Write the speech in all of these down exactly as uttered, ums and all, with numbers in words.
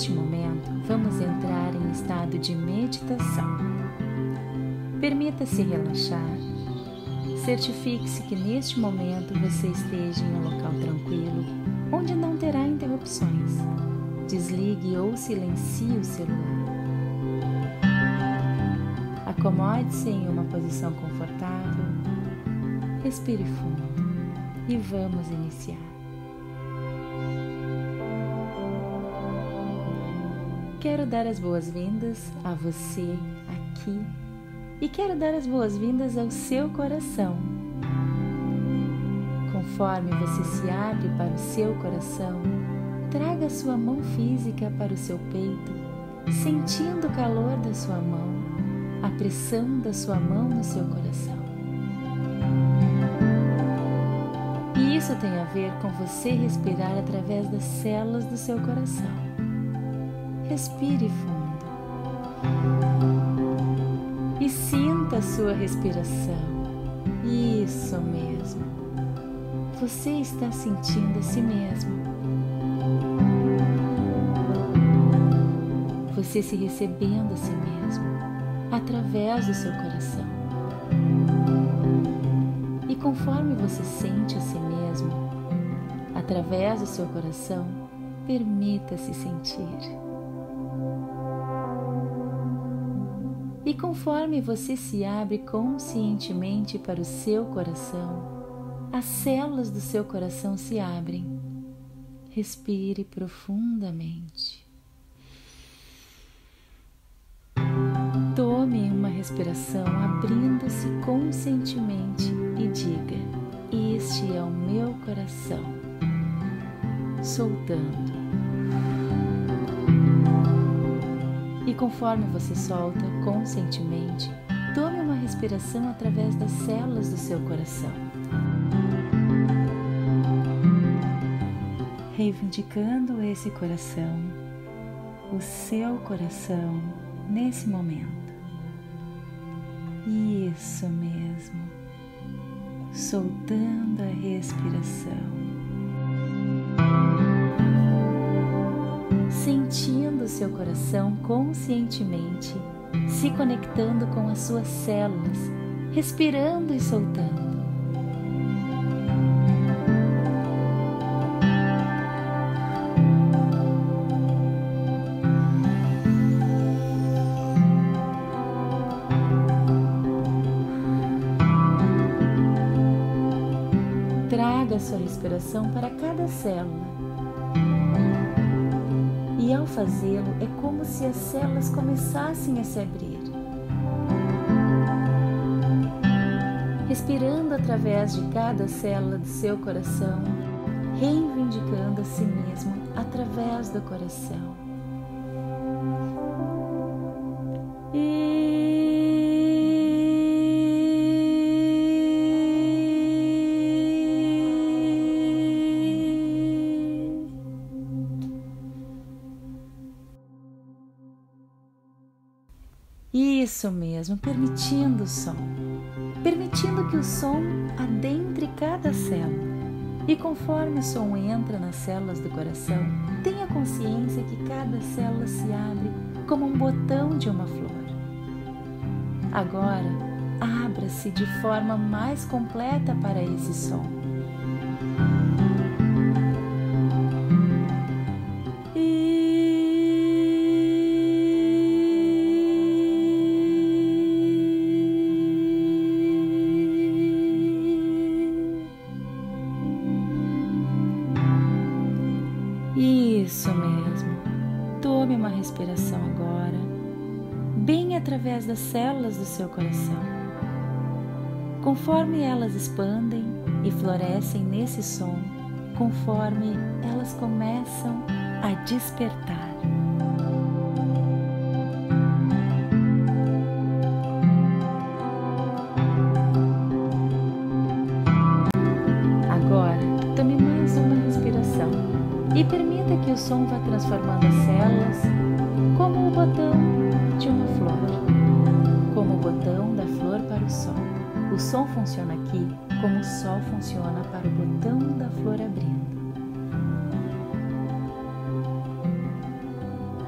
neste momento, vamos entrar em estado de meditação. Permita-se relaxar. Certifique-se que neste momento você esteja em um local tranquilo, onde não terá interrupções. Desligue ou silencie o celular. Acomode-se em uma posição confortável. Respire fundo e vamos iniciar. Quero dar as boas-vindas a você aqui e quero dar as boas-vindas ao seu coração. Conforme você se abre para o seu coração, traga a sua mão física para o seu peito, sentindo o calor da sua mão, a pressão da sua mão no seu coração. E isso tem a ver com você respirar através das células do seu coração. Respire fundo e sinta a sua respiração. Isso mesmo. Você está sentindo a si mesmo. Você se recebendo a si mesmo através do seu coração. E conforme você sente a si mesmo através do seu coração, permita-se sentir. E conforme você se abre conscientemente para o seu coração, as células do seu coração se abrem. Respire profundamente. Tome uma respiração abrindo-se conscientemente e diga: este é o meu coração. Soltando. E conforme você solta conscientemente, tome uma respiração através das células do seu coração. Reivindicando esse coração, o seu coração nesse momento. Isso mesmo. Soltando a respiração. Sentindo o seu coração conscientemente, se conectando com as suas células, respirando e soltando. Traga a sua respiração para cada célula. E ao fazê-lo, é como se as células começassem a se abrir. Respirando através de cada célula do seu coração, reivindicando a si mesmo através do coração. Isso mesmo, permitindo o som, permitindo que o som adentre cada célula. E conforme o som entra nas células do coração, tenha consciência que cada célula se abre como um botão de uma flor. Agora, abra-se de forma mais completa para esse som. Isso mesmo. Tome uma respiração agora, bem através das células do seu coração. Conforme elas expandem e florescem nesse som, conforme elas começam a despertar. Agora, tome mais uma respiração e permita que o som vá transformando as células como o botão de uma flor, como o botão da flor para o sol. O som funciona aqui como o sol funciona para o botão da flor abrindo.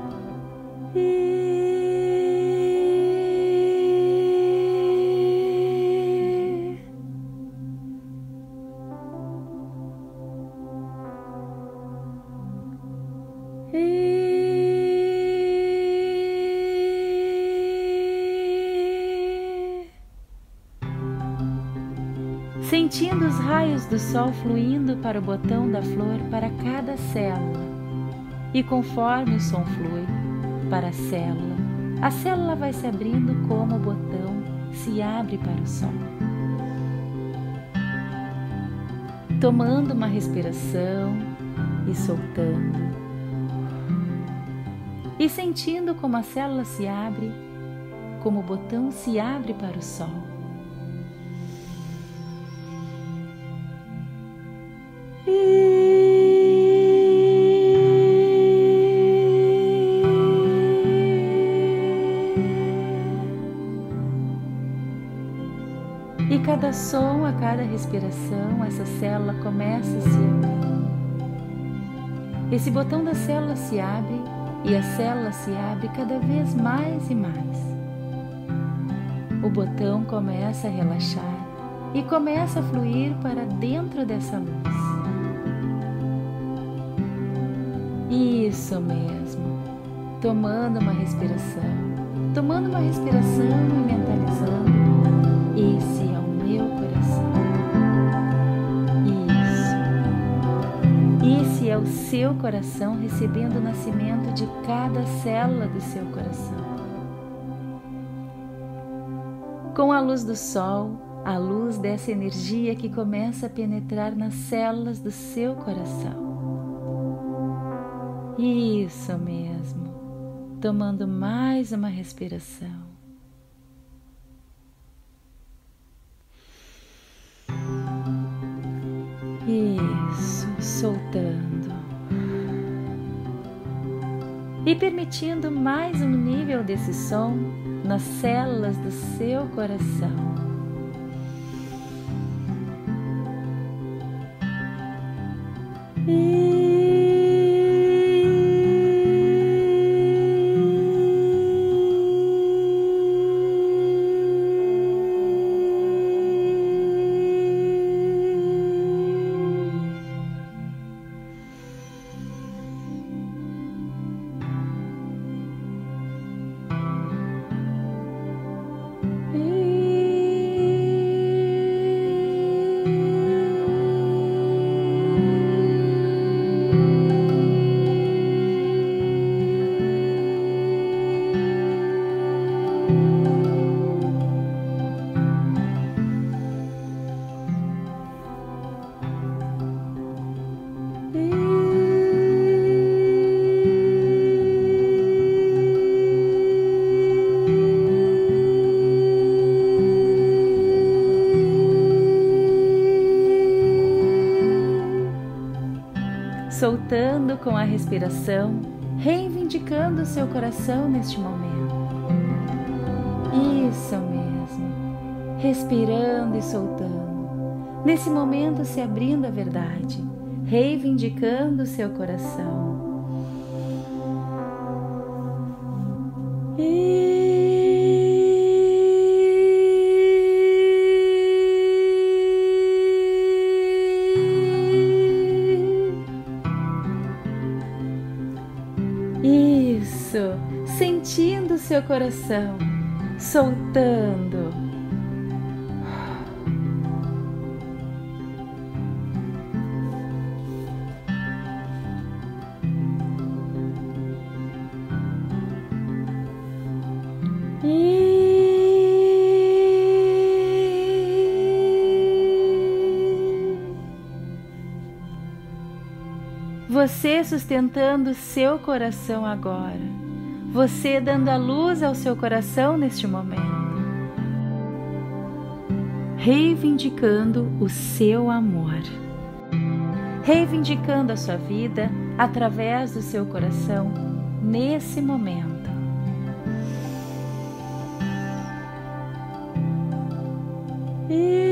Sentindo os raios do sol fluindo para o botão da flor para cada célula. E conforme o som flui para a célula, a célula vai se abrindo como o botão se abre para o sol. Tomando uma respiração e soltando. E sentindo como a célula se abre, como o botão se abre para o sol. E cada som, a cada respiração, essa célula começa a se abrir. Esse botão da célula se abre e a célula se abre cada vez mais e mais. O botão começa a relaxar e começa a fluir para dentro dessa luz. Isso mesmo. Tomando uma respiração, tomando uma respiração e mentalizando. Esse é o meu coração. Isso. Esse é o seu coração recebendo o nascimento de cada célula do seu coração. Com a luz do sol, a luz dessa energia que começa a penetrar nas células do seu coração. Isso mesmo. Tomando mais uma respiração. Isso, soltando. E permitindo mais um nível desse som nas células do seu coração. E soltando com a respiração, reivindicando o seu coração neste momento. Isso mesmo. Respirando e soltando. Nesse momento se abrindo a verdade, reivindicando o seu coração. E Isso, sentindo o seu coração, soltando. E você sustentando o seu coração agora, você dando a luz ao seu coração neste momento, reivindicando o seu amor, reivindicando a sua vida através do seu coração nesse momento. E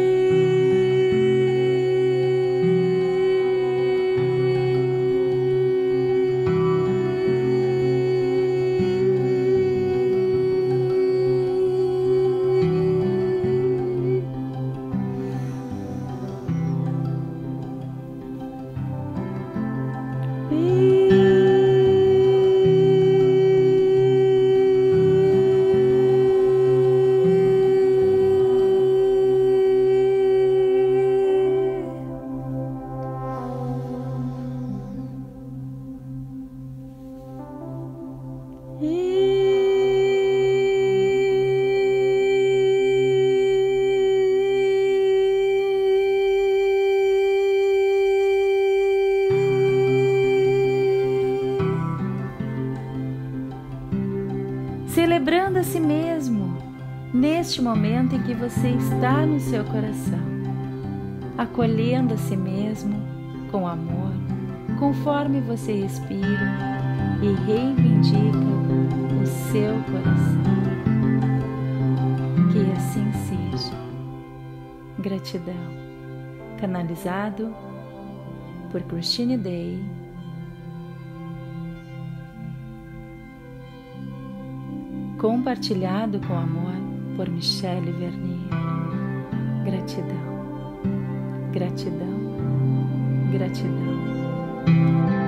a si mesmo neste momento em que você está no seu coração, acolhendo a si mesmo com amor, conforme você respira e reivindica o seu coração. Que assim seja. Gratidão. Canalizado por Christine Day. Compartilhado com amor por Michele Vernier. Gratidão, gratidão, gratidão.